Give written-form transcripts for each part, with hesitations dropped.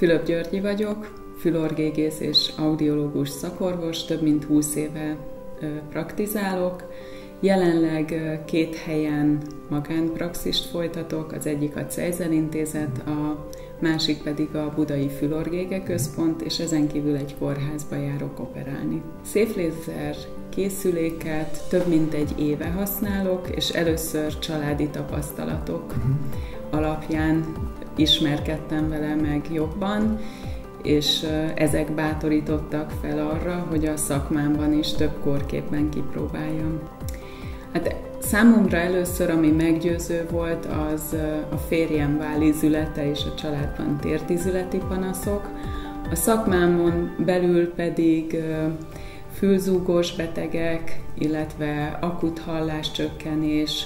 Fülöp Györgyi vagyok, fülorgégész és audiológus szakorvos, több mint 20 éve praktizálok. Jelenleg 2 helyen magánpraxist folytatok, az egyik a Cejzel Intézet, a másik pedig a Budai Fülorgége Központ, és ezen kívül egy kórházba járok operálni. Széflézer készüléket több mint 1 éve használok, és először családi tapasztalatok alapján ismerkedtem vele meg jobban, és ezek bátorítottak fel arra, hogy a szakmámban is több kórképben kipróbáljam. Hát számomra először, ami meggyőző volt, az a férjem vállízülete és a családban térdízületi panaszok. A szakmámon belül pedig fülzúgós betegek, illetve akut halláscsökkenés,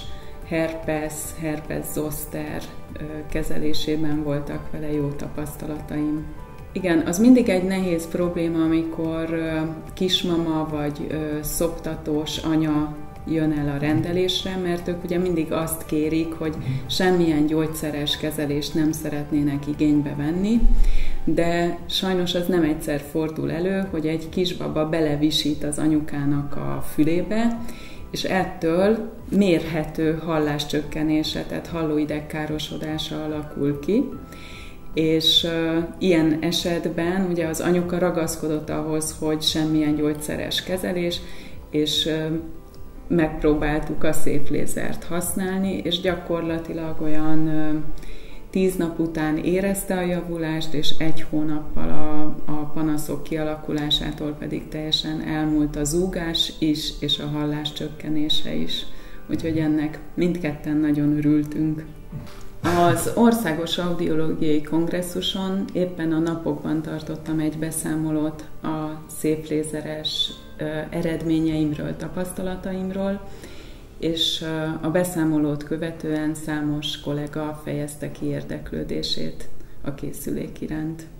herpes zoster kezelésében voltak vele jó tapasztalataim. Igen, az mindig egy nehéz probléma, amikor kismama vagy szoptatós anya jön el a rendelésre, mert ők ugye mindig azt kérik, hogy semmilyen gyógyszeres kezelést nem szeretnének igénybe venni, de sajnos az nem egyszer fordul elő, hogy egy kisbaba belevisít az anyukának a fülébe, és ettől mérhető halláscsökkenése, tehát hallóidegkárosodása alakul ki, és ilyen esetben ugye az anyuka ragaszkodott ahhoz, hogy semmilyen gyógyszeres kezelés, és megpróbáltuk a széflézert használni, és gyakorlatilag olyan 10 nap után érezte a javulást, és 1 hónappal a panaszok kialakulásától pedig teljesen elmúlt a zúgás is, és a hallás csökkenése is. Úgyhogy ennek mindketten nagyon örültünk. Az Országos Audiológiai Kongresszuson éppen a napokban tartottam egy beszámolót a széflézeres eredményeimről, tapasztalataimról, és a beszámolót követően számos kollega fejezte ki érdeklődését a készülék iránt.